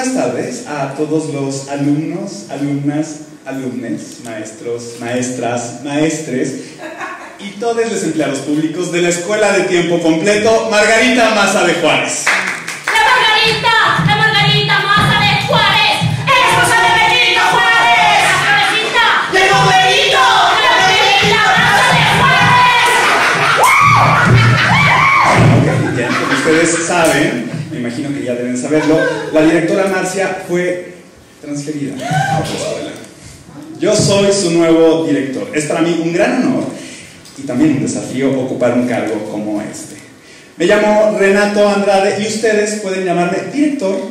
buenas tardes a todos los alumnos, alumnas, alumnes, maestros, maestras, maestres y todos los empleados públicos de la Escuela de Tiempo Completo Margarita Maza de Juárez. ¡La Margarita Maza de Juárez! ¡Esposa de Benito Juárez! ¡La cabecita! ¡Llegó Benito! ¡La Margarita Maza de Juárez! Ok, bien, como ustedes saben, me imagino que ya deben saberlo, la directora Marcia fue transferida a otra escuela. Yo soy su nuevo director. Es para mí un gran honor y también un desafío ocupar un cargo como este. Me llamo Renato Andrade y ustedes pueden llamarme director